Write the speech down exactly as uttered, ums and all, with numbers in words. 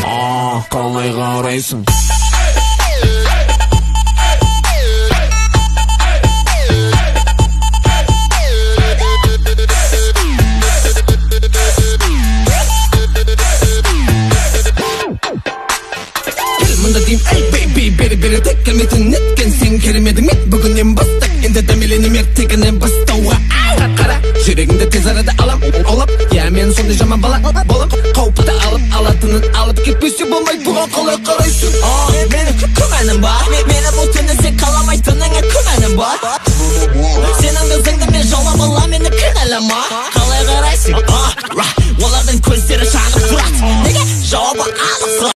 Aa, қалай қарайсың? Ey baby, бері бері тек келмейтін неткен сен керемедің мен бүгіннен бастап енді дәмеленем ертегінен бастауға қара жүрегіңді тез арада алам аулап я мен сондай жаман бала болам қауіпті алып алатынын алып кетпесе болмайды бұған қалай қарайсың? Менің күмәнім бар мені бұл түні сен қаламайтыныңа күмәнім бар